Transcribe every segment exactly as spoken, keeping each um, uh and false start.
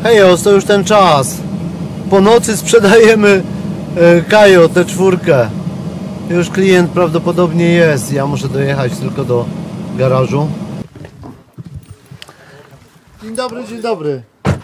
Kajos, to już ten czas. Po nocy sprzedajemy e, Kajo, tę czwórkę. Już klient prawdopodobnie jest. Ja muszę dojechać tylko do garażu. Dzień dobry, dzień dobry.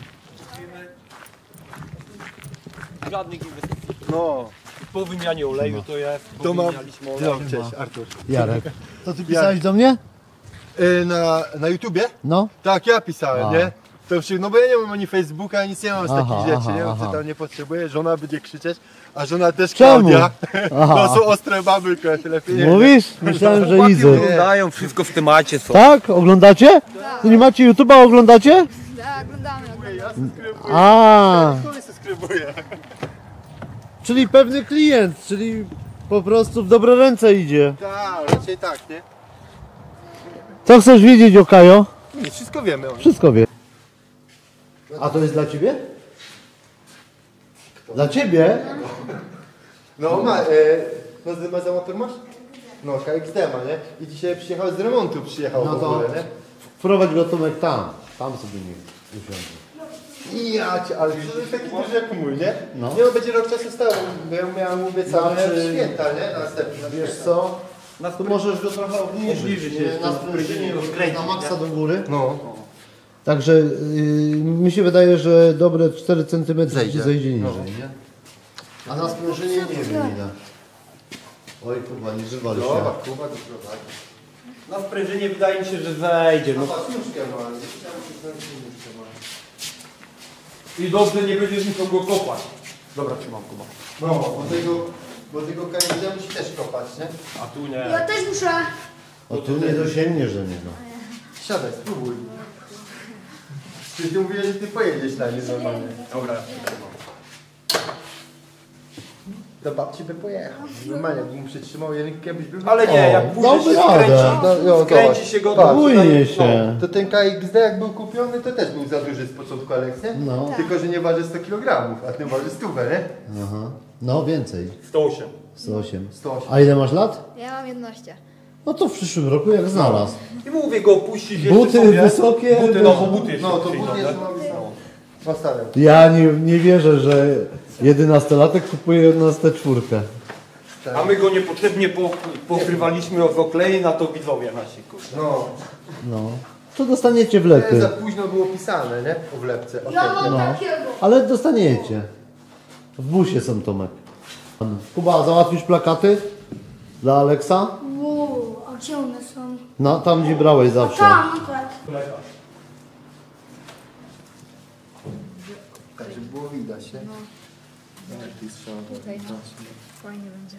Żadnych inwestycji. No. Po wymianie oleju to jest. To mam. Olej. Cześć, Artur. Jarek. To ty pisałeś do mnie? Yy, na, na YouTubie? No. Tak, ja pisałem, A. nie? To się, no bo ja nie mam ani Facebooka, nic nie mam z Aha, takich rzeczy, aha, nie? aha. Czy tam nie potrzebuję, żona będzie krzyczeć, a żona też Czemu? Klaudia. Aha. To są ostre baby, które lepiej nie. Mówisz? Myślałem, że Chłopaki Izy. oglądają, wszystko w temacie są. Tak? Oglądacie? To nie macie YouTube'a, oglądacie? Tak, oglądamy, oglądamy. Ja subskrybuję. A, Który subskrybuję? czyli pewny klient, czyli po prostu w dobre ręce idzie. Tak, raczej tak, nie? Co chcesz wiedzieć o Kajo? Nie, wszystko wiemy o nim. Wszystko wie. A to jest dla ciebie? Dla ciebie? No ma, e, no z- ma za motor masz? No, K X D ma, nie? I dzisiaj przyjechał z remontu, przyjechał No w to ogóle, nie? wprowadź go Tomek tam. Tam sobie nie usiądzie. Ja cię, ale to jest taki duży jak mój, nie? No. Nie, on będzie rok czasu stał, bo ja miałem obiecane Znaczy- święta, nie? Następne. Wiesz co? To możesz go trochę obniżyć, nie? Na sprężynie już na maksa do góry. No. Także yy, mi się wydaje, że dobre cztery centymetry Zejdzie. ci zejdzie niżej, nie? A na sprężynie nie wiem ile. Oj kurwa, nie wywal Dobra, się. Kuba to prowadzi. Na sprężynie wydaje mi się, że zejdzie. No. No patrz, nóżkę ma, nie? Chciałem się znaleźć, nóżkę ma. I dobrze, nie będziesz musiał go kopać. Dobra, trzymam Kuba. No, bo tego, bo tego K X D musi też kopać, nie? A tu nie. Ja też muszę. O tu nie dosięgniesz do niego. Siadaj, spróbuj. Ty, ty mówiłeś, że ty pojedziesz na nie normalnie. Dobra. Do babci by pojechał. Normalnie, jakbym mu przytrzymał rękę, byś był... Ale nie, jak pójdziesz dałby się radę. skręci, No, jo, skręci zobacz. się go Patrz, do Bójnie się. To ten K X D jak był kupiony, to też był za duży z początku, Aleks, nie? No. Tylko, że nie waży sto kilogramów, a ten waży stówę, nie? Aha. No więcej. sto osiem. sto osiem. sto osiem. A ile masz lat? Ja mam jedenaście. No to w przyszłym roku jak znalazł. I mówię go opuścić jeszcze Buty sobie. wysokie. Buty, no bo buty jeszcze No, to przyjdą, buty nie? jeszcze mam wysoko. Nastawiam. Ja nie, nie wierzę, że jedenastolatek kupuje jedenastą czwórkę. A my go niepotrzebnie po, pokrywaliśmy od okleju, na to widzowie nasi, kurde. No. No. To dostaniecie To za wlepy. późno było pisane, nie? O wlepce. O Ja tym, mam nie? No. takiego. Ale dostaniecie. W busie są, Tomek. Kuba, załatwisz plakaty dla Aleksa? Uuu, a gdzie one są? No, tam gdzie brałeś zawsze. Tam, tak. Tak, żeby było widać, nie? No. Jak ty strzał. Tutaj. Fajnie będzie.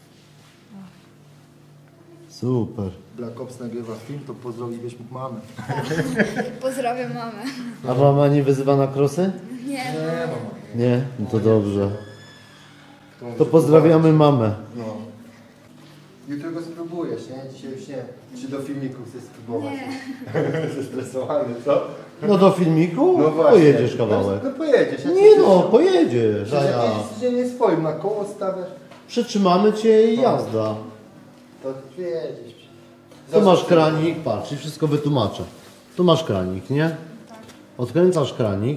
Super. Black Ops nagrywa film, to pozdrowiłbyś mógł mamę. Pozdrawiam mamę. A mama nie wyzywa na krosy? Nie. Nie, mama. Nie? No to dobrze. To pozdrawiamy mamę. No. Jutro go spróbujesz, nie? Dzisiaj już nie. Czy do filmiku chcesz spróbować? Nie. Zestresowany, co? No do filmiku? No właśnie. Pojedziesz kawałek. No pojedziesz. Ja Nie cię no, cieszę. pojedziesz. A Przecież ja. jak jedziesz nie swoim, na koło stawiasz, Przytrzymamy cię i jazda. to jedziesz. Tu masz kranik, patrz, i wszystko wytłumaczę. Tu masz kranik, nie? Odkręcasz kranik.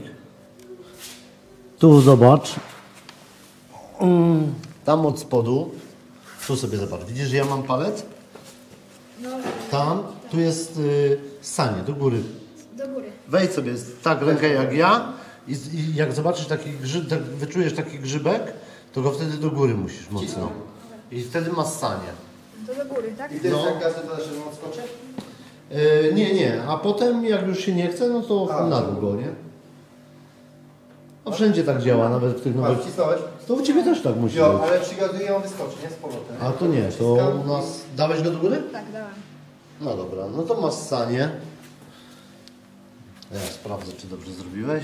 Tu zobacz. Mm, Tam od spodu. Tu sobie zobacz. Widzisz, że ja mam palec? No, Tam, tu jest y, sanie, do góry. do góry. Wejdź sobie tak rękę jak ja i, z- i jak zobaczysz taki grzyb, tak, wyczujesz taki grzybek, to go wtedy do góry musisz mocno. I wtedy masz sanie. To do góry, tak? I to jest No. jak gazet, to że on skoczy? Yy, nie, nie, a potem jak już się nie chce, no to A, na długo, nie? No wszędzie tak działa, nawet w tych A, nowych... wcisnąłeś? To u Ciebie też tak musi Jo, być. ale przygazuje on wyskoczy, nie? Z powrotem. A to nie, to Wciskam u nas... Dałeś go do góry? Tak, dałem. No dobra, no to masz sanie. Ja sprawdzę, czy dobrze zrobiłeś.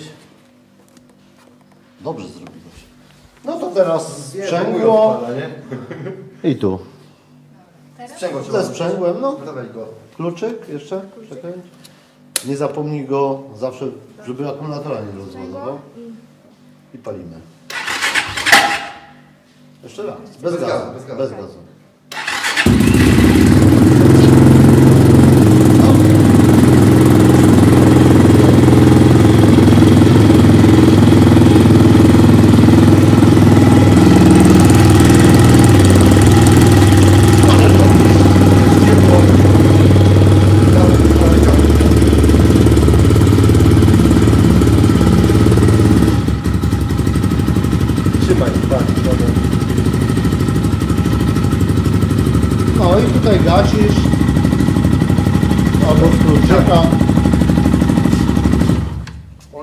Dobrze zrobiłeś. No to teraz Nie, sprzęgło odpala, nie? i tu. Teraz? Sprzęgło trzeba. Ze sprzęgłem, no. No weź go. Kluczyk jeszcze, czekaj. Nie zapomnij go zawsze, żeby akumulatora nie rozładował. I palimy. Jeszcze raz. Bez, Bez gazu. gazu, bez gazu. Bez gazu.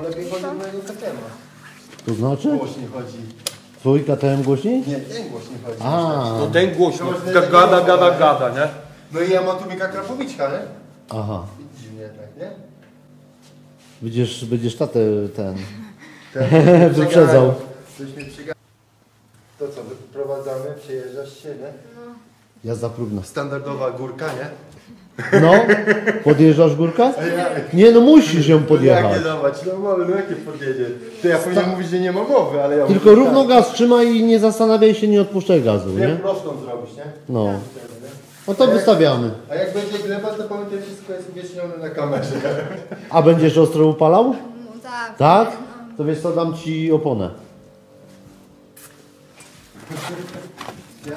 lepiej chodzi do mojego K T M-a. To znaczy? Głośniej chodzi. Twój K T M głośniej? Nie, ten głośniej chodzi. A, No ten głośno, ga- gada, gada, gada, nie? No i ja mam tu Mika Krapowiczka, nie? aha. Dziwnie jednak, nie? Będziesz, będziesz tatę ten... Ten Wyprzedzał. Coś mi przyga... To co, wyprowadzamy, przejeżdżasz się, nie? Jazda próbna. Standardowa górka, nie? No, podjeżdżasz górkę? A jak? Nie, no musisz ją Jak podjechać. nie dawać? No mamy, no jakie podjedzie? To ja powinien mówić, że nie ma mowy, ale ja Tylko mówię, równo tak. gaz trzymaj i nie zastanawiaj się, nie odpuszczaj gazu, Nie nie? prostą zrobić, nie? No. Wtedy, nie? No to wystawiamy. A jak będzie gleba, to pamiętaj, wszystko jest uwiecznione na kamerze. A będziesz ostro upalał? No, tak. Tak? To wiesz co, dam ci oponę. Nie?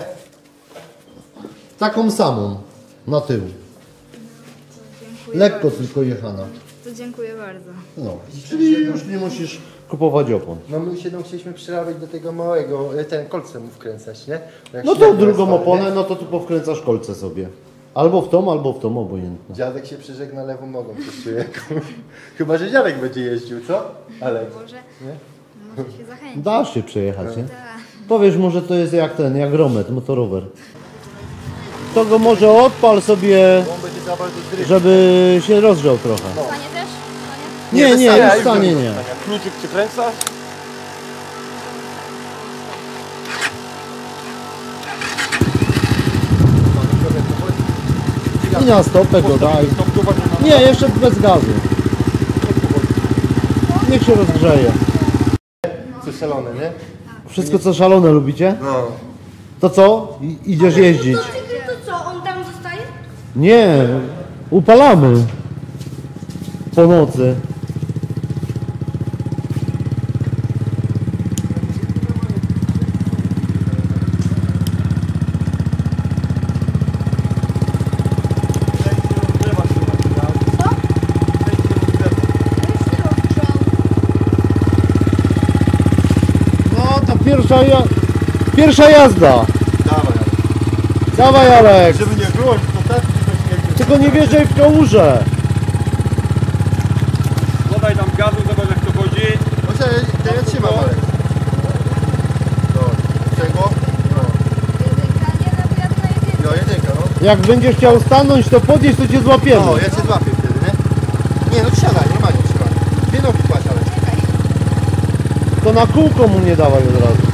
Taką samą. Na tył. Dziękuję Lekko bardzo. tylko jechana. To dziękuję bardzo. No. Czyli już nie musisz kupować opon. No my się tam chcieliśmy przerabiać do tego małego, e, ten kolcem wkręcać, nie? Jak No się to jak drugą stoi, oponę, nie? no to tu powkręcasz kolce sobie. Albo w tą, albo w tą, obojętne. Dziadek się przyżegna lewą nogą, coś czuję. Chyba, że dziadek będzie jeździł, co? Ale... Może, Nie? może się zachęcić. Dasz się przejechać, nie? Tak. Powiesz, może to jest jak ten, jak romet, motorower. To go może odpal sobie, On będzie za bardzo dryg. żeby się rozgrzał trochę. Stanie też? Stanie? Nie, nie, wystawia, już stanie nie. Kluczyk przykręcasz? I na stopę go daj. Stopniować na... Nie, jeszcze bez gazu. Niech się rozgrzeje. Co szalone, nie? Wszystko co szalone lubicie? No. To co? I, idziesz jeździć? To co, on tam zostaje? Nie, upalamy. Po nocy. No to pierwsza, ja... pierwsza jazda. Dawaj. Dawaj Alek. Żeby nie było, że to tak, tylko nie... Tylko nie wierzaj w kałużę. Dodaj tam gazu, zobacz jak to chodzi. No to ja, ja trzymam, ale... No, czego? No, Jedynka, nie, no bo ja tutaj jedynka. no jedynka, no. Jak będziesz chciał stanąć, to podjedź, to cię złapiemy. No, ja cię złapię wtedy, nie? Nie, no siadaj, normalnie trzymaj. Dwie nogi kładź, ale... To na kółko mu nie dawaj od razu.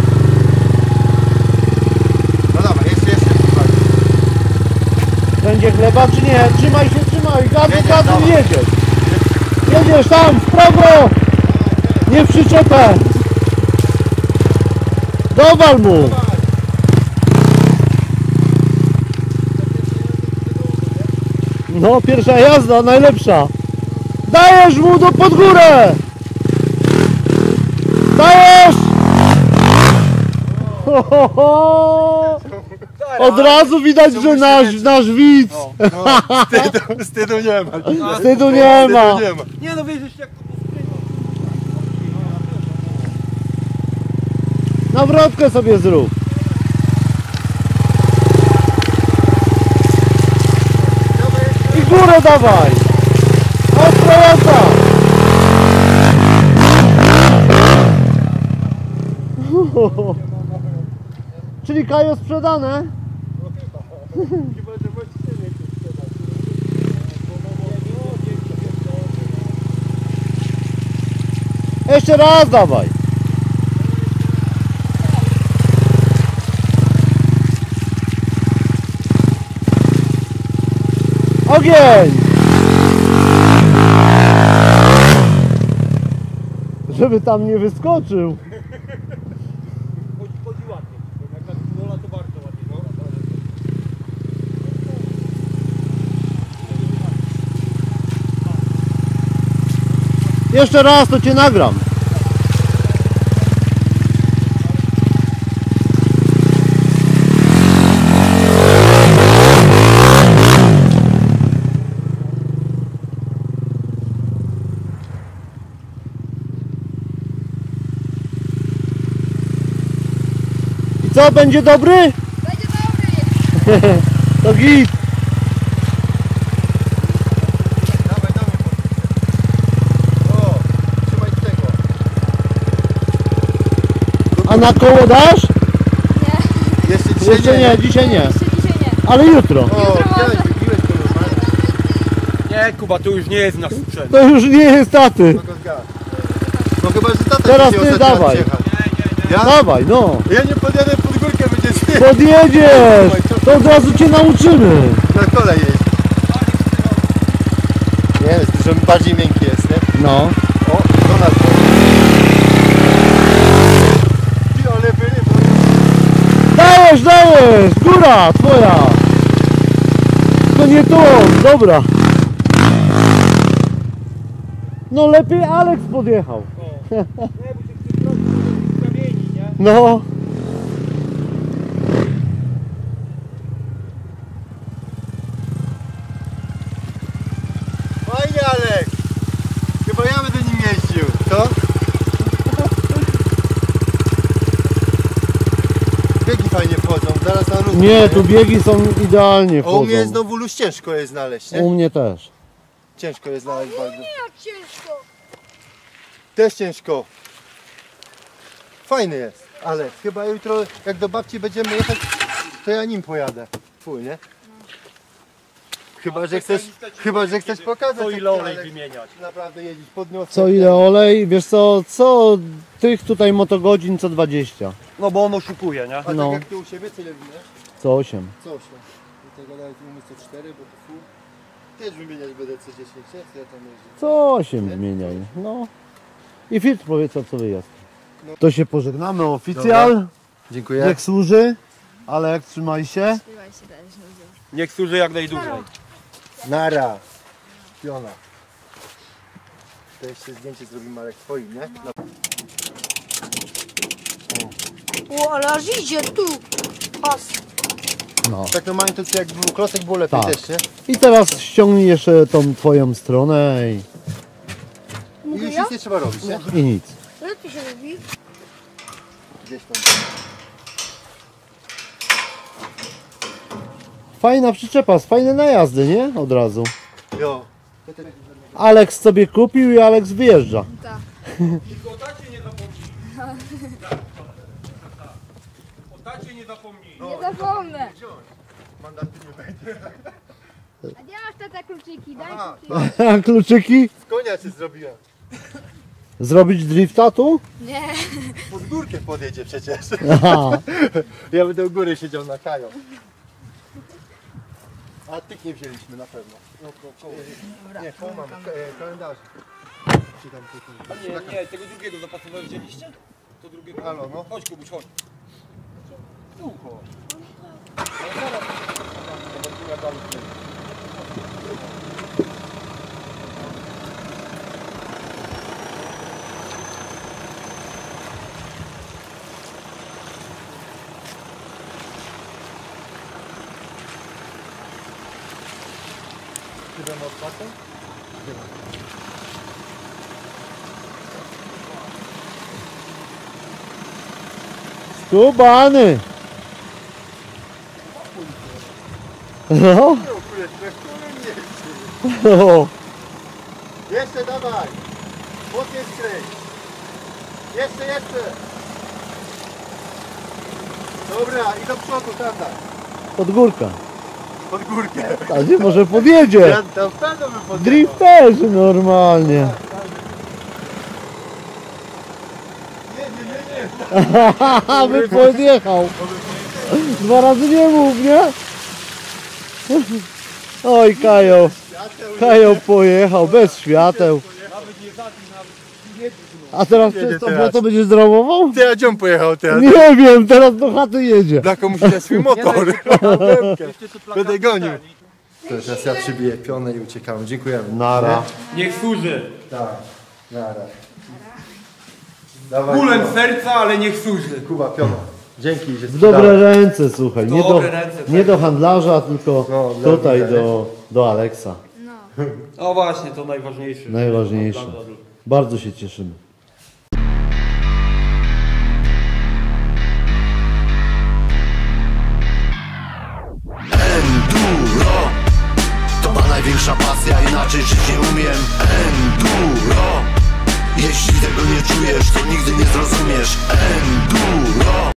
No dobra, jeszcze, jeszcze. Słuchaj. Będzie chleba czy nie? Trzymaj się, trzymaj. Gazu, Jedziesz, gazu, dawaj. jedziesz. Jedziesz tam, w prawo. Nie w przyczepę. Dowal mu. No, pierwsza jazda, najlepsza. Dajesz mu do pod górę. Dajesz. Ho, ho, ho. Od razu widać, że nasz, nasz widz. Wstydu, wstydu nie ma. Wstydu nie ma. Wstydu nie ma. Nie no wiesz jak... Nawrotkę sobie zrób. I górę dawaj. Ostra jazda. Czyli Kajo sprzedane? Jeszcze raz dawaj. Ogień! Żeby tam nie wyskoczył. Chodzi, chodzi ładnie. Jak tak dola to bardzo ładnie. No. Jeszcze raz to cię nagram. I co, będzie dobry? Będzie dobry. To git. Dawaj, dawaj. O, trzymaj A na koło dasz? Nie, Jeszcze dzisiaj Jeszcze nie, dzisiaj nie. jeszcze dzisiaj nie. Ale jutro. O, Jutro może. wziąłeś, wypiłeś to normalnie. Nie, Kuba, to już nie jest nasz sprzęt. To już nie jest taty. No go zgadza. No chyba, że tata Teraz dzisiaj ty ostatnio ma dawaj. przyjechać. Nie, Ja? Dawaj, no. Ja nie podjadę pod górkę, będzie ty. Podjedziesz. To od razu cię nauczymy. Na kole jeździ. Nie, jest dużo bardziej miękki jest, nie? No. O, Donald. Ty, ale byli, bo... Dajesz, dajesz. Góra twoja. To nie to. Dobra. No lepiej Aleks podjechał. No. Fajnie, Alek. Chyba ja będę nim jeździł, co? Biegi fajnie wchodzą, zaraz na równo. Nie, tu biegi są idealnie O, u mnie wchodzą. znowu luz ciężko jest znaleźć, nie? U mnie też. Ciężko jest znaleźć bardzo. Jak ciężko. Też ciężko. Fajny jest, ale chyba jutro jak do babci będziemy jechać, to ja nim pojadę. Twój, nie? Chyba, że chcesz, chyba, że chcesz pokazać, To jak ile ty, olej Alek, wymieniać. naprawdę jeździć podniosę. Co ile olej? Wiesz co, co tych tutaj motogodzin co dwadzieścia. No bo on oszukuje, nie? A no. tak jak ty u siebie, co ile wymieniasz? Co osiem. Co osiem? Do tego nawet umysł co cztery, bo to fu. Też wymieniać będę co dziesięć, nie? Co ja tam jeżdżę? Co osiem zmieniaj. No. I filtr powiedz o co wyjazd. To się pożegnamy oficjal. Dziękuję. Niech służy. Alek, trzymaj się. Trzymaj się też, ludzie. Niech służy jak najdłużej. Nara. Piona. To jeszcze zdjęcie zrobimy, Marek, twoim, nie? No. O, ale aż idzie tu. Pas. No. Tak normalnie to jak był klocek, było lepiej Tak. też, nie? I teraz ściągnij jeszcze tą twoją stronę i, I Mogę już ja? nic nie trzeba robić, nie? i nic. Jak to się robi? Gdzieś tam. Fajna przyczepa, fajne najazdy, nie? Od razu. Jo. Aleks sobie kupił i Aleks wyjeżdża. Tak. Tylko o tacie nie zapomnij. O tacie nie zapomnij. Nie zapomnę. Mandaty nie będzie. A gdzie masz tata kluczyki? Daj Aha. kluczyki. A kluczyki? Z konia cię zrobiłem. Zrobić drifta tu? Nie. Pod górkę podjedzie przecież. Aha. Ja będę u góry siedział na kają. A tych nie wzięliśmy na pewno. No, ko, koło. Nie, koło mamy. e, Kalendarz. Czy tam tylko. Nie, nie, tego drugiego zapasowego wzięliście? To drugiego. Halo, no. Chodź Kubuś, chodź. Tu chodź. Czy będę odpłacał? Skubany. No. No. Jeszcze dawaj! Mocniej skręć! Jeszcze, jeszcze! Dobra, i do przodu, tata! Pod górkę. Pod górkę! A nie, może podjedzie. Ja tam pewno bym podjechał. Drifterzy normalnie. Haha, by podjechał. Dwa razy nie mów, nie? Oj, Kajo. Kajo pojechał bez świateł. A teraz przez to, bo to będziesz dramował? Ty, a gdzie on pojechał teraz? Nie wiem, teraz do chaty jedzie. Dla komuś na swój motor. Będę gonił. To teraz ja przybiję pionę i uciekamy. Dziękujemy. Nara. Niech służy. Tak, nara. Dawaj, Bólem Kuba. serca, ale niech służy. Kuba, piona. Dzięki, że W dobre ręce, słuchaj. Nie do, Dobre ręce, tak. nie do handlarza, tylko No, dla tutaj widza, do, do Aleksa. No. O właśnie, to najważniejsze. Najważniejsze. Bardzo się cieszymy. Enduro to ma największa pasja, inaczej żyć nie umiem. Enduro Jeśli tego nie czujesz, to nigdy nie zrozumiesz. Enduro